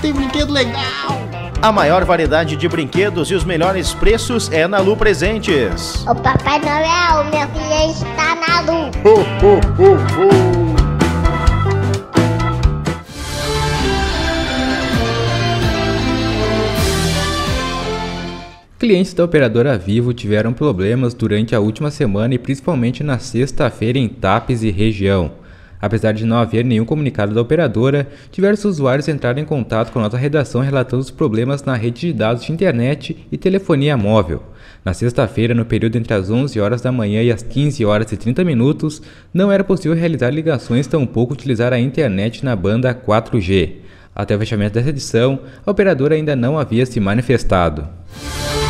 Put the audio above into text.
tem brinquedo legal! A maior variedade de brinquedos e os melhores preços é na Lu Presentes. O Papai Noel, meu filho está na Lu. Ho, ho, ho, ho. Clientes da operadora Vivo tiveram problemas durante a última semana e principalmente na sexta-feira em Tapes e região. Apesar de não haver nenhum comunicado da operadora, diversos usuários entraram em contato com a nossa redação relatando os problemas na rede de dados de internet e telefonia móvel. Na sexta-feira, no período entre as 11 horas da manhã e as 15 horas e 30 minutos, não era possível realizar ligações, tampouco utilizar a internet na banda 4G. Até o fechamento dessa edição, a operadora ainda não havia se manifestado.